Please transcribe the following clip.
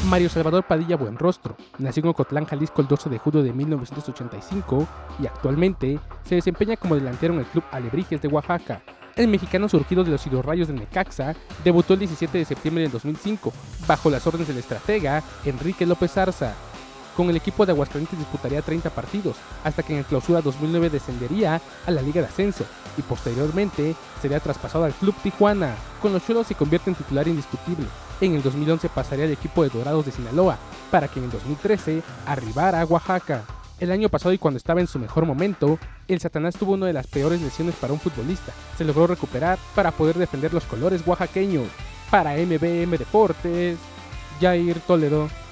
Mario Salvador Padilla Buenrostro nació en Ocotlán, Jalisco el 12 de julio de 1985 y actualmente se desempeña como delantero en el club Alebrijes de Oaxaca. El mexicano surgido de los hidrorrayos de Necaxa debutó el 17 de septiembre del 2005 bajo las órdenes del estratega Enrique López Zarza. Con el equipo de Aguascalientes disputaría 30 partidos, hasta que en el Clausura 2009 descendería a la Liga de Ascenso y posteriormente sería traspasado al Club Tijuana. Con los Cholos se convierte en titular indiscutible. En el 2011 pasaría al equipo de Dorados de Sinaloa, para que en el 2013 arribara a Oaxaca. El año pasado y cuando estaba en su mejor momento, el Satanás tuvo una de las peores lesiones para un futbolista. Se logró recuperar para poder defender los colores oaxaqueños. Para MBM Deportes, Jair Toledo.